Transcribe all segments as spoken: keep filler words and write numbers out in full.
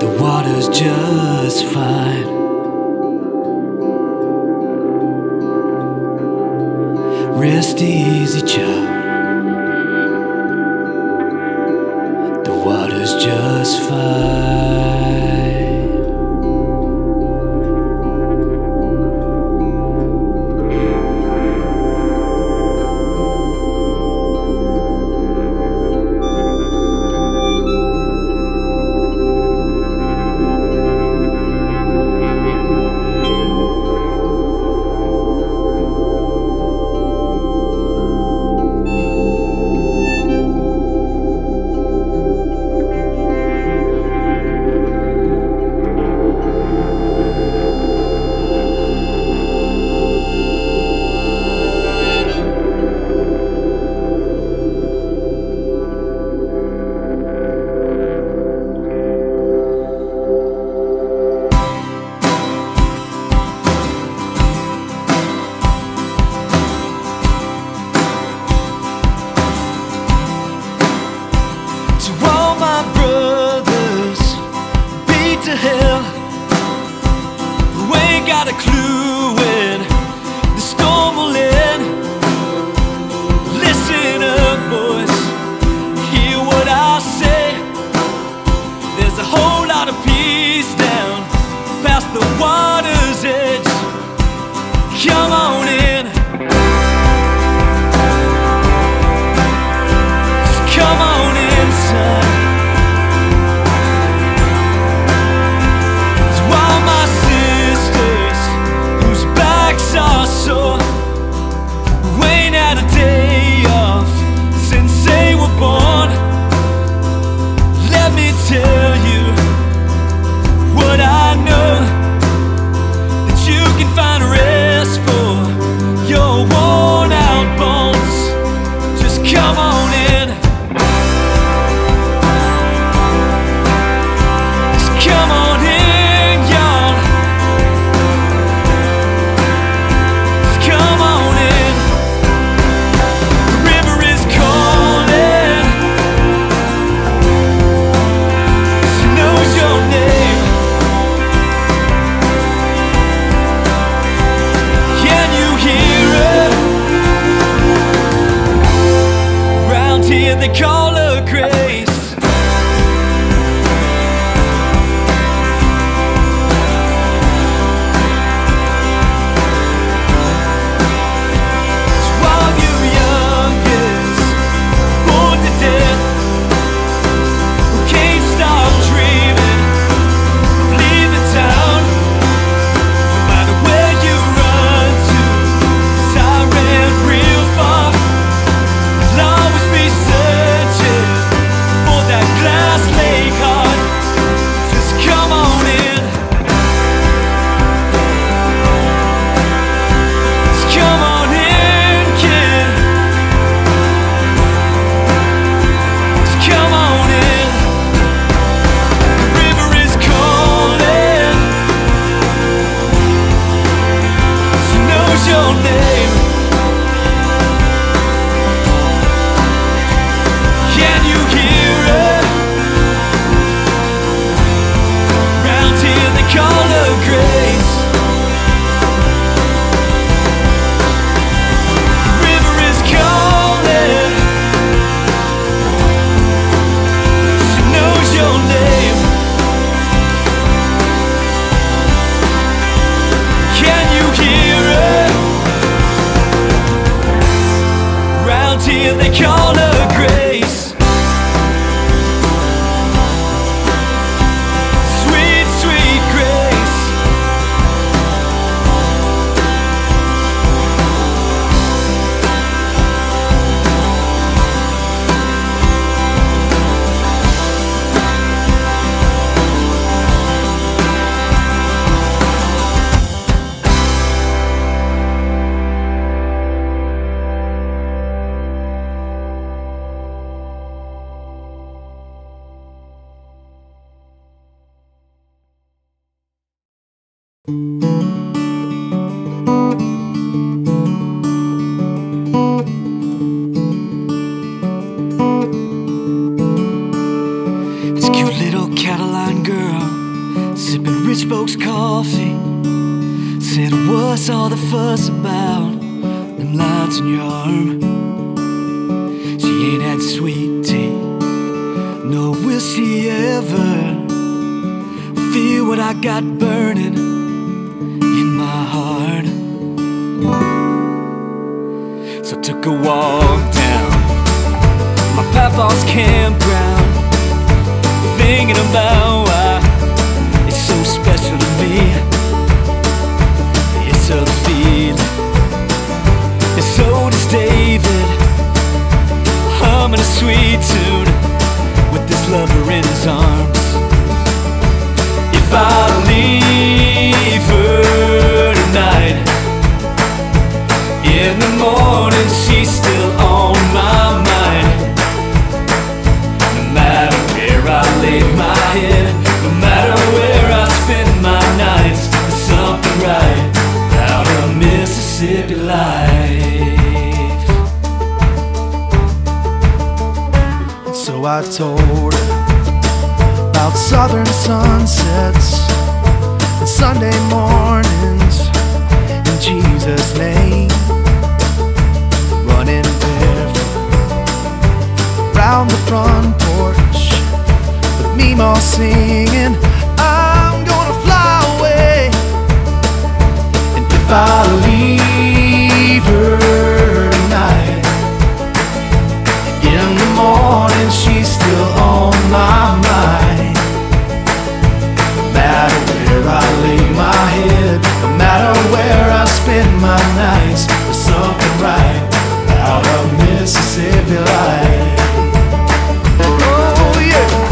The water's just fine. Rest easy, child. The water's just fine. Got a clue when the storm will end. Listen up, boys, hear what I say. There's a whole lot of peace down past the water's edge. Come on in. Just come on in, son. So we ain't had a day off since they were born. Let me tell you what I know, that you can find rest for your worn out bones. Just come on in. Just come on in. They call her grace. So while you youngins born to death, who can't stop dreaming of leaving town, no matter where you run to, 'cause I ran real far. I'll always be searching for that glass lake heart. Just come on in. Just come on in, kid. Just come on in. The river is calling. She knows your name. Can you hear her? Round here they call her grace. The river is calling. She knows your name. Can you hear her? Round here they call her grace. Sweet, sweet grace. This cute little Catalan girl sipping rich folks' coffee. Said, what's all the fuss about? Them lines in your arm. She ain't had sweet tea, nor will she ever feel what I got burning in my heart. So I took a walk down my papa's campground, thinking about why it's so special to me. It's a feeling, and so does David, humming a sweet tune with this lover in his arms. If I leave her tonight, in the morning she's still on my mind. No matter where I lay my head, no matter where I spend my nights, there's something right about a Mississippi life. And so I told her about southern sunsets and Sunday mornings in Jesus' name, running barefoot round the front porch with Meemaw singing, I'm gonna fly away. And if I leave her tonight, in the morning she's still on my mind. No matter where I lay my head, no matter where I spend my nights, there's something right about a Mississippi life. Oh yeah.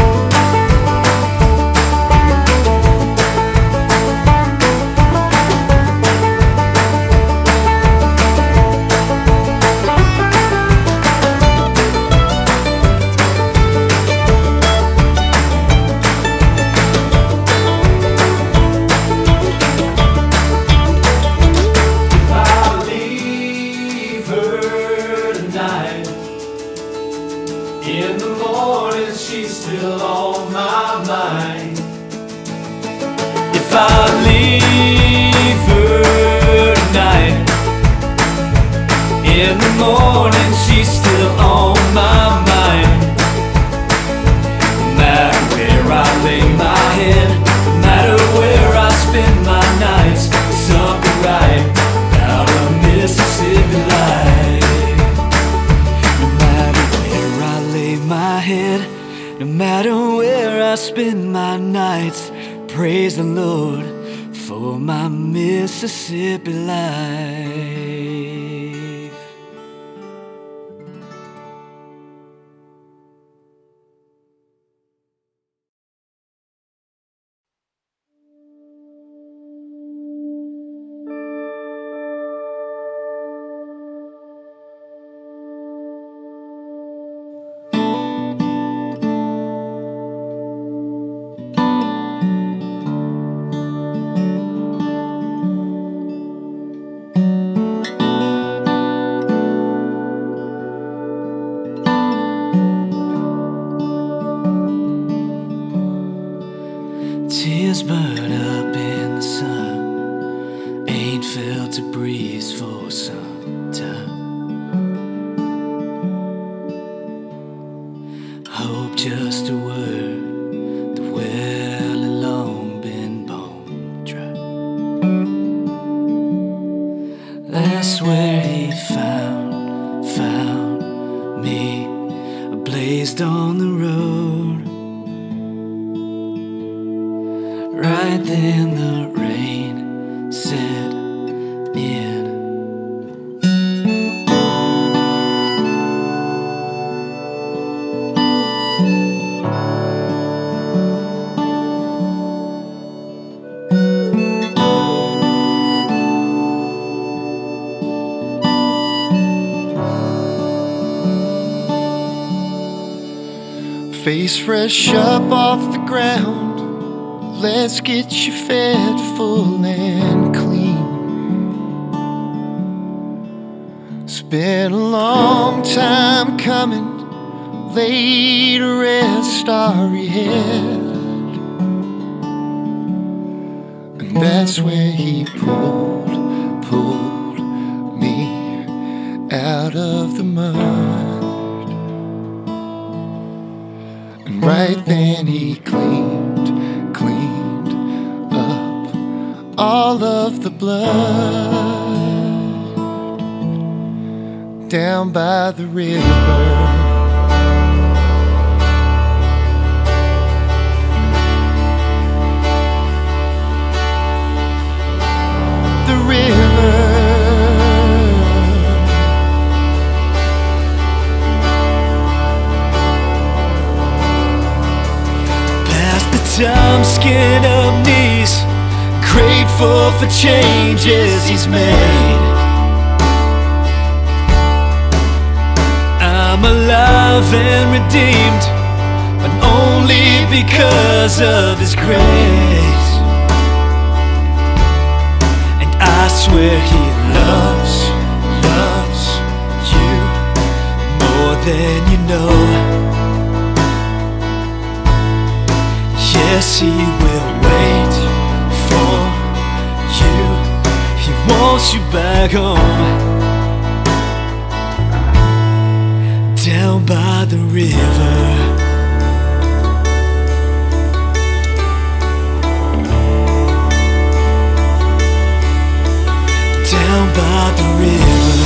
In the morning she's still on my mind. If I leave her tonight, in the morning she's still on my mind. No matter where I lay my head, no matter where I spend my nights, there's something right about a Mississippi life. My head, no matter where I spend my nights, praise the Lord for my Mississippi life. Tears burn up in the sun, ain't felt a breeze for some time. Hope just a word, the well had long been bone dry. That's where he found, found me, blazed on the road. Right then the rain set in. Face fresh up off the ground, let's get you fed full and clean. It's been a long time coming, lay to rest our head. That's where he pulled, pulled me out of the mud. And right then he cleaned, cleaned up all of the blood down by the river. Time, skin up knees, grateful for changes he's made. I'm alive and redeemed, but only because of his grace. And I swear he loves, loves you more than you know. Yes, he will wait for you. He wants you back home, down by the river. Down by the river.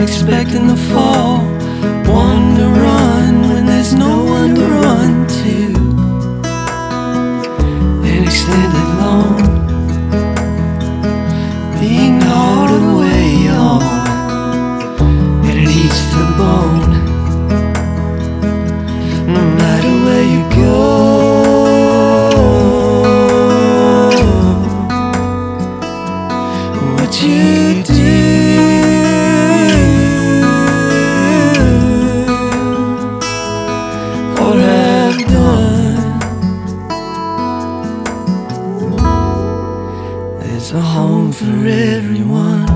expecting the fall, one to run when there's no one to run to. An extended loan, being gnawed away on, and it eats to the bone. No matter where you go, what you do, or have done, there's a home for everyone.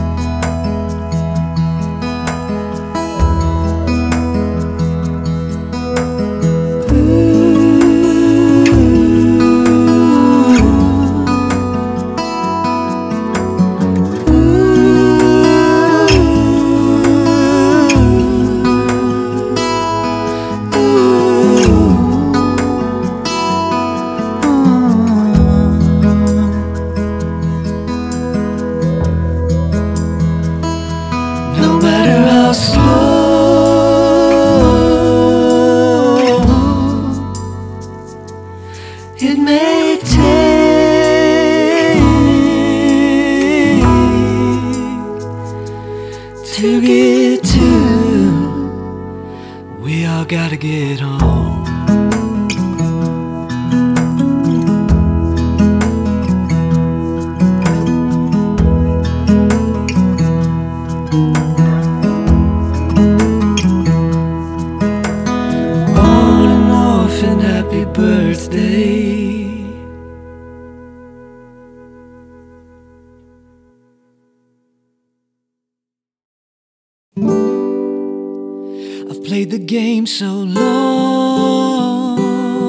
No matter how slow it may take to get to, we all gotta get home. On and off and happy birthday. I've played the game so long,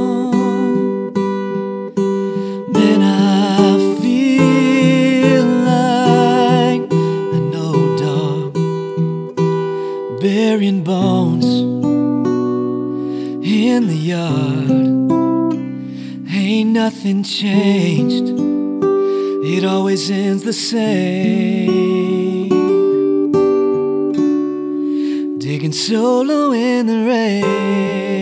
man, I feel like an old dog burying bones in the yard. Ain't nothing changed, it always ends the same. Digging solo in the rain.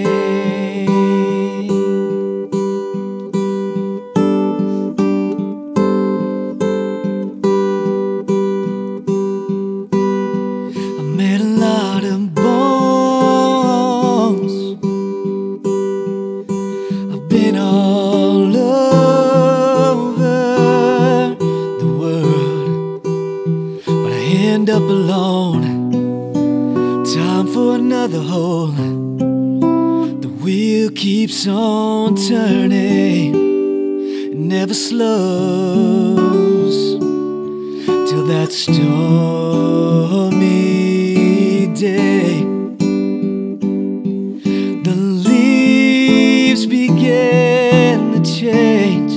I made a lot of bones, I've been all over the world, but I end up alone. Time for another hole. The wheel keeps on turning, it never slows till that stormy day. The leaves begin to change.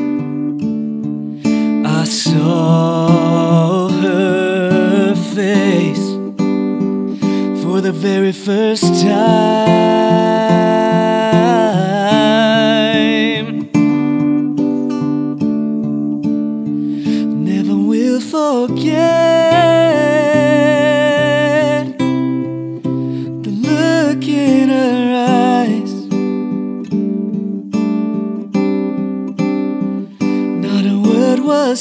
I saw her face for the very first time. Never will forget the look in her eyes. Not a word was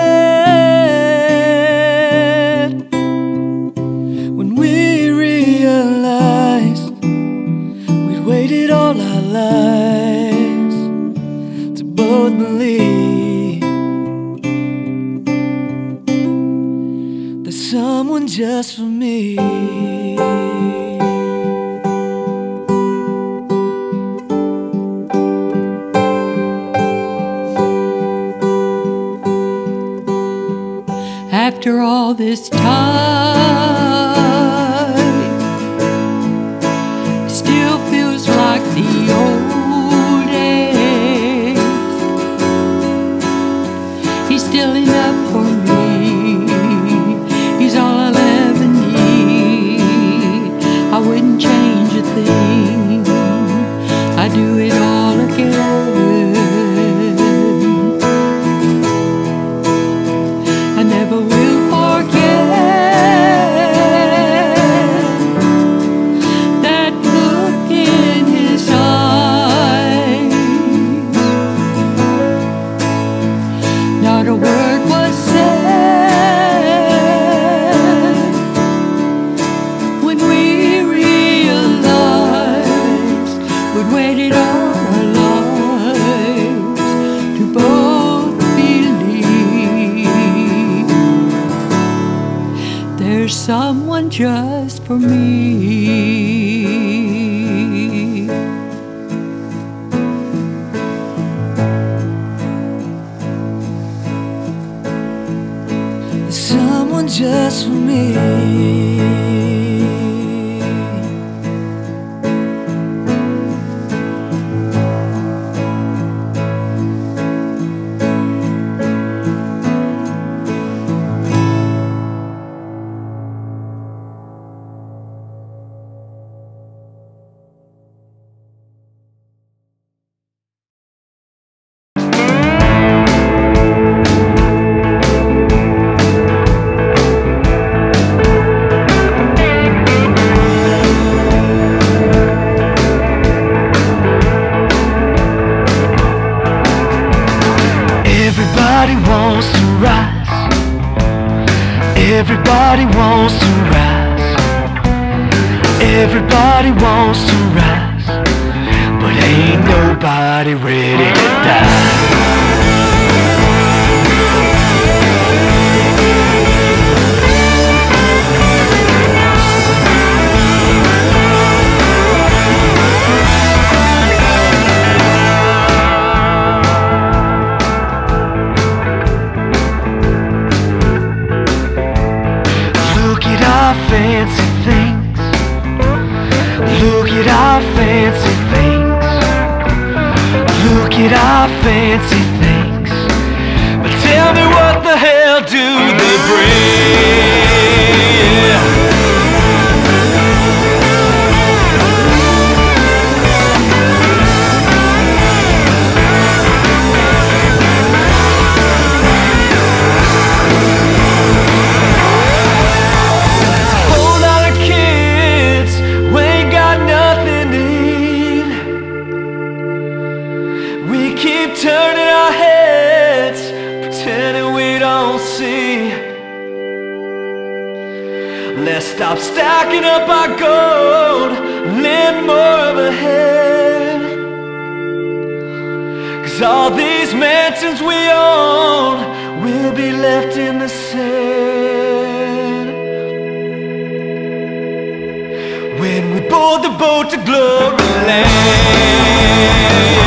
said when we realized we'd waited all our lives to both believe there's someone just for me. After all this time, it still feels like the old days. He's still enough for me, he's all I'll ever need. I wouldn't change a thing, I'd do it all again. I never will forget but waited all our lives to both believe there's someone just for me. Someone just for me. Everybody wants to rise. Everybody wants to rise. Everybody wants to rise. But ain't nobody ready to die. Fancy things. Look at our fancy things. Look at our fancy things. But tell me, what the hell do they bring? Turning our heads, pretending we don't see. Let's stop stacking up our gold, lend more of a hand. Cause all these mansions we own will be left in the sand when we board the boat to glory land.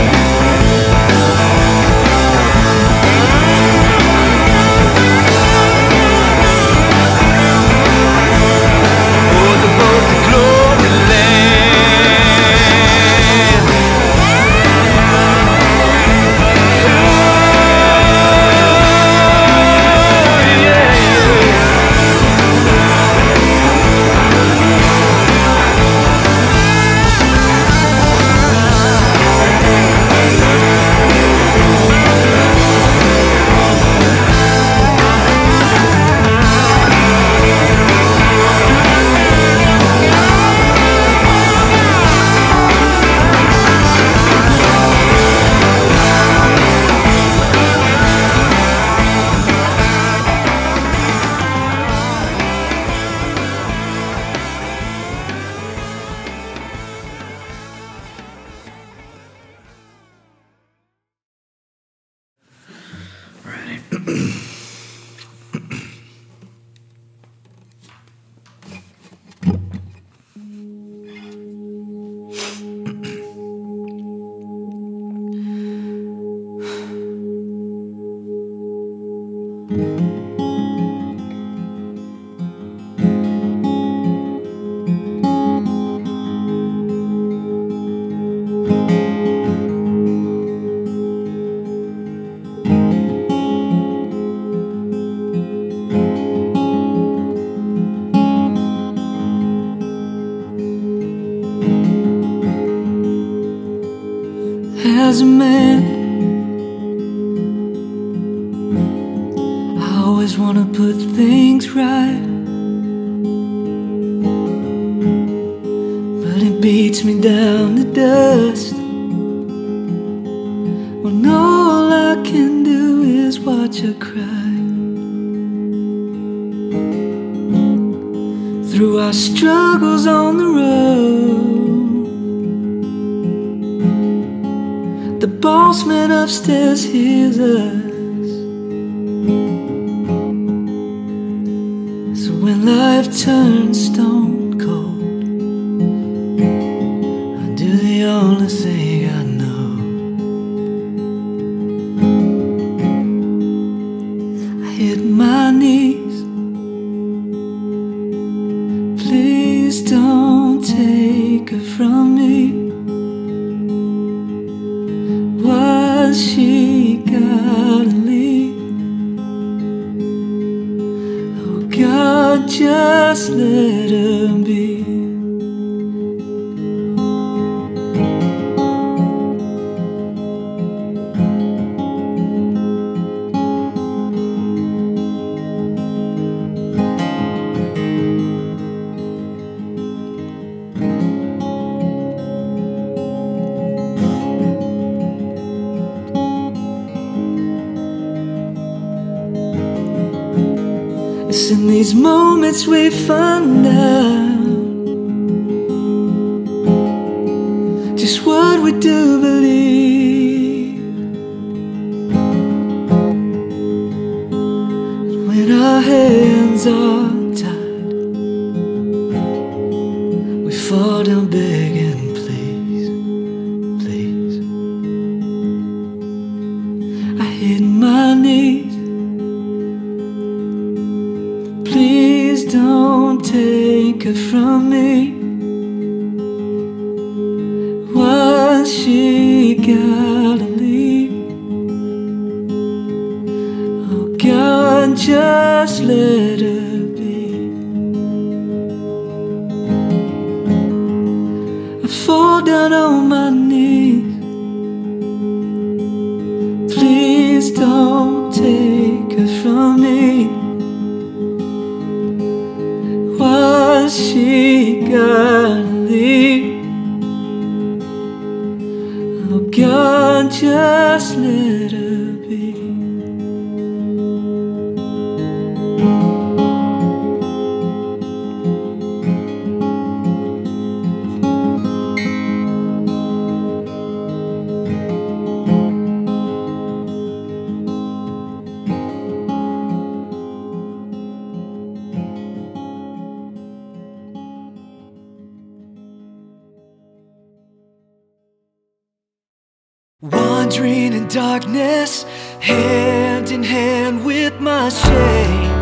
As a man, I always want to put things right, but it beats me down to dust when all I can do is watch her cry. Through our struggles on the road, The bossman upstairs hears us. So when life turns stone cold, I do the only thing I know. I hit my knees. Please don't take her from me. Why she gotta leave? Oh God, just let her be. It's in these moments we find out just what we do believe. When our hands are tied, we fall down begging, please, please. I hit my knees. Please don't take her from me. Why she gotta leave? Oh God, just let her be. I fall down on my knees. Please don't take her from me. Why she gotta leave? Oh God, just let her be. Wandering in darkness, hand in hand with my shame,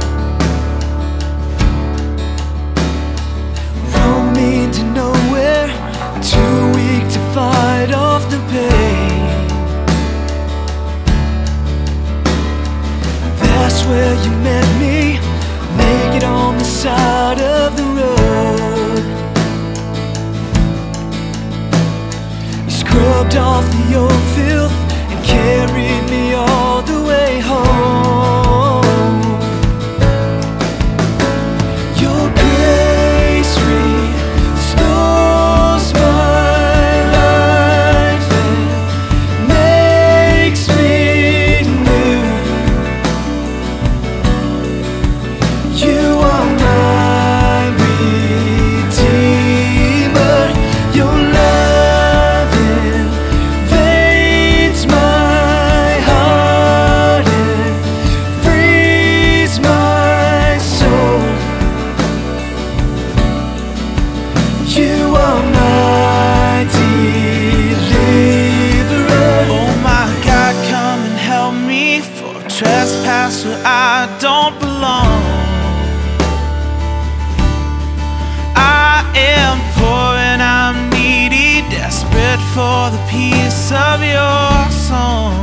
roaming to nowhere, too weak to fight off the pain. That's where you met me, naked on the side of the road. Scrubbed off the old filth and carried me all the way home. Your grace restores my life and makes me new. You are my Redeemer. Your love invades my heart and frees my soul. You are my deliverer. Oh my God, come and help me, for I trespass where I don't belong. I am poor and I'm needy, desperate for the peace of your song.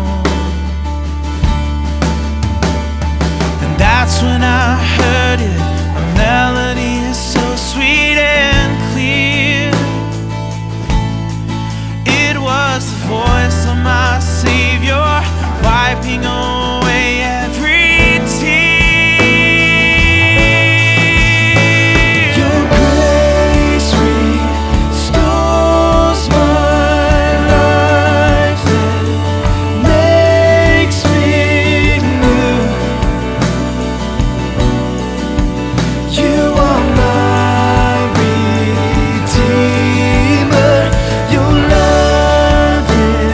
And that's when I heard it, a melody is so sweet and clear. It was the voice of my Savior, wiping away every tear. Your grace restores my life and makes me new. You are my Redeemer. Your love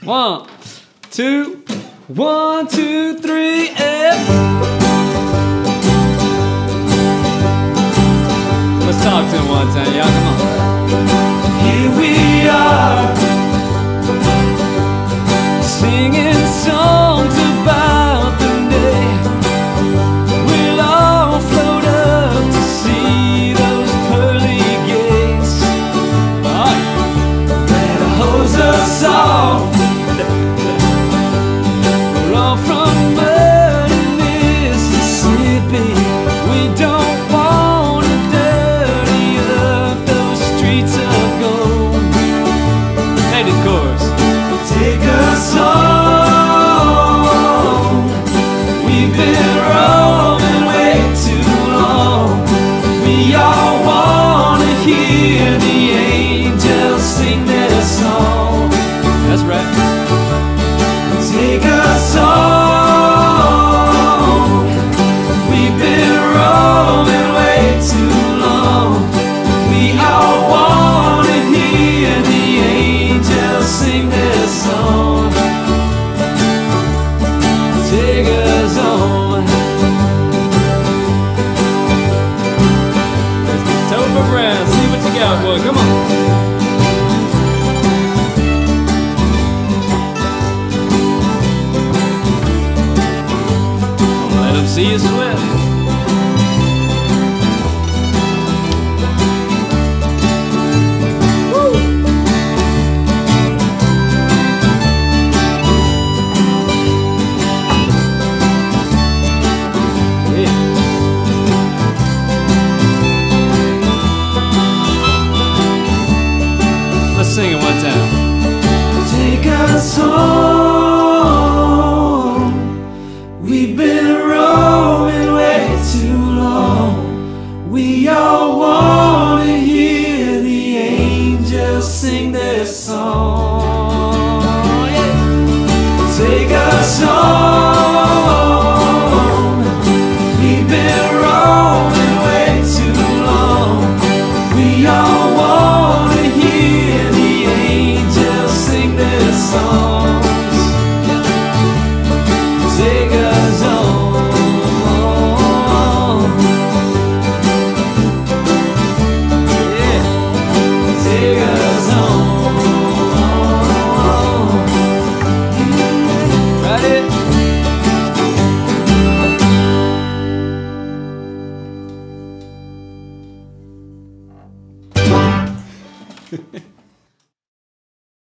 One, two, one, two, three, and let's talk to him one time, y'all. Come on. Here we are, singing songs about the day we'll all float up to see those pearly gates that hose us off. We're all from muddy Mississippi. We don't want to dirty up those streets of gold. Hey, the chorus. Take us home. We've been roaming way too long. We all want to hear the angels sing their song. That's right. Take us home. We've been roaming way too long. We all want to hear the angels sing their song. Take us home. Topher Brown, see what you got, boy. Come on. Let them see you sweat. Let's sing it one time. Take us home. We've been roaming way too long. We all want to hear the angels sing their song. Yeah. Take us home. We've been roaming way too long. We all want to hear the angels sing their songs. Take us home. Yeah. Take us home. Right it.